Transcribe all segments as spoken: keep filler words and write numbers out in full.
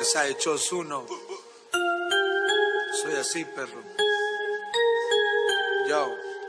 Underside Chos uno. Soy así, perro. Yo.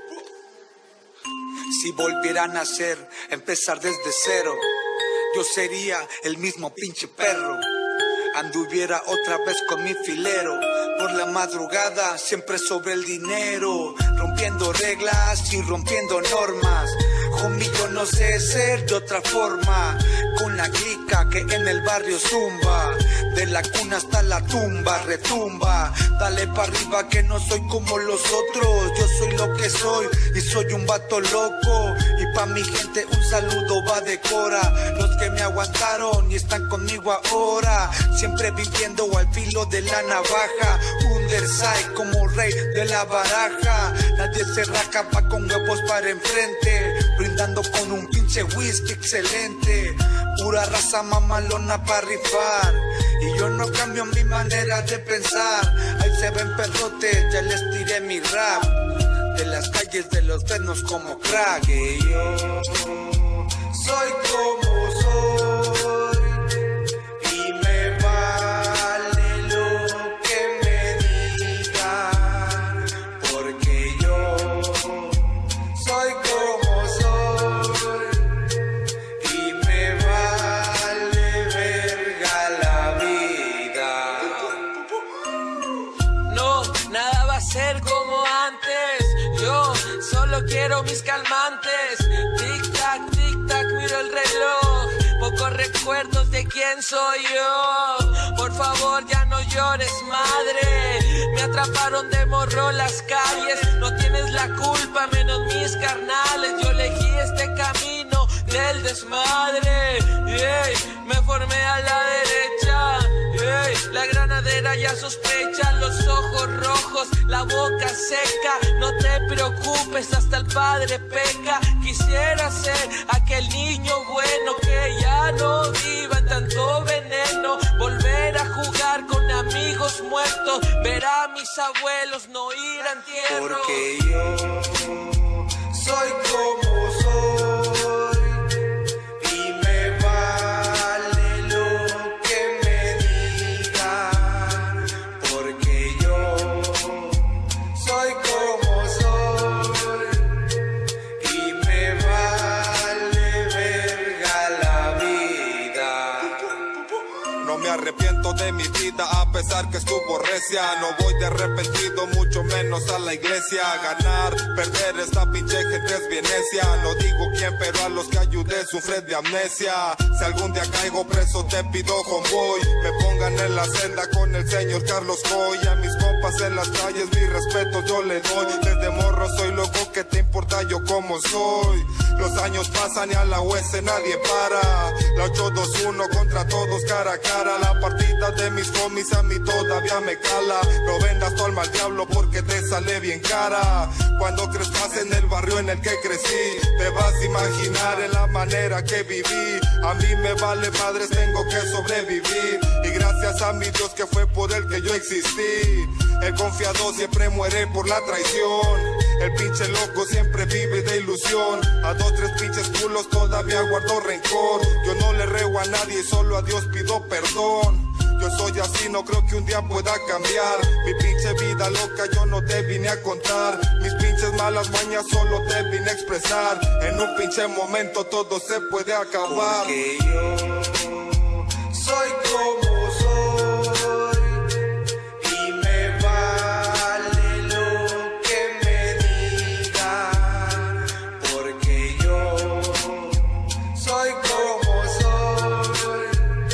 Si volviera a nacer, empezar desde cero, yo sería el mismo pinche perro. Anduviera otra vez con mi filero, por la madrugada, siempre sobre el dinero, rompiendo reglas y rompiendo normas. Homie, yo no sé ser de otra forma, con la clica que en el barrio zumba, de la cuna hasta la tumba, retumba. Dale pa' arriba que no soy como los otros, yo soy lo que soy y soy un vato loco. Y pa' mi gente un saludo va de cora, los que me aguantaron y están conmigo ahora, siempre viviendo al filo de la navaja. Underside como rey de la baraja, nadie se raja, pa' con huevos para enfrente, brindando con un pinche whisky excelente. Pura raza mamalona pa' rifar, y yo no cambio mi manera de pensar. Ahí se ven perrotes, ya les tiré mi rap, de las calles de los frenos como crack. Y yo soy como soy, y me vale lo que me digan, porque yo soy como soy, y me vale verga la vida. No, nada va a ser como antes, yo solo quiero mis calmantes. Tic tac, tic tac, miro el reloj, pocos recuerdos de quién soy yo. Por favor ya no llores, madre, me atraparon de morro las calles. No tienes la culpa, menos mis carnales, yo elegí este camino del desmadre. Yeah, me formé a la derecha, yeah, la granadera ya sospecha, los ojos rojos, la boca seca. No te preocupes, hasta el padre peca. Quisiera ser aquel niño bueno que ya no viva en tanto veneno, volver a jugar con amigos muertos, ver a mis abuelos no ir a entierro. Porque yo soy como soy, y me vale lo que me digan, porque yo soy como soy, y me vale verga la vida. No me arrepiento de mi vida a pesar que estuvo recia. No voy de arrepentido, mucho menos a la iglesia. Ganar, perder, esta pinche gente es bien necia. No digo quién, pero a los que ayudé sufre de amnesia. Si algún día caigo preso te pido homeboy, me pongan en la celda con el señor Carlos Coy. A mis compas en las calles mi respeto yo le doy. Desde morro soy loco, ¿qué te importa yo como soy? Los años pasan y a la U S nadie para. La ocho dos uno contra todos cara a cara. La partida de mis homies a mí todavía me cala. No vendas tu alma al diablo porque te sale bien cara. Cuando crezcas en el barrio en el que crecí, te vas a imaginar en la manera que viví. A mí me vale madres, tengo que sobrevivir, y gracias a mi Dios que fue por el que yo existí. El confiado siempre muere por la traición, el pinche loco siempre vive de ilusión. A dos, tres pinches culos todavía guardo rencor. Yo no le reo a nadie y solo a Dios pido perdón. Yo soy así, no creo que un día pueda cambiar. Mi pinche vida loca yo no te vine a contar. Mis pinches malas mañas solo te vine a expresar. En un pinche momento todo se puede acabar. Porque yo soy como soy, y me vale lo que me digan, porque yo soy como soy,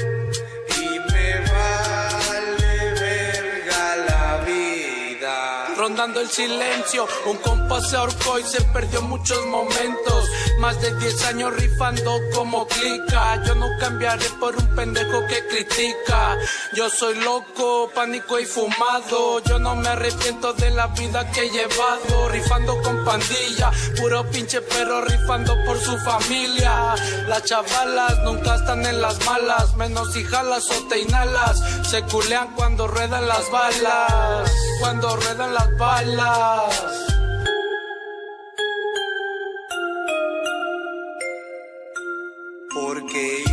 y me vale verga la vida. Rondando el silencio, un compa se ahorcó y se perdió muchos momentos. Más de diez años rifando como clica. Yo no cambiaré por un pendejo que critica. Yo soy loco, pánico y fumado. Yo no me arrepiento de la vida que he llevado. Rifando con pandilla, puro pinche perro rifando por su familia. Las chavalas nunca están en las malas, menos si jalas o te inhalas. Se culean cuando ruedan las balas, cuando ruedan las balas. Porque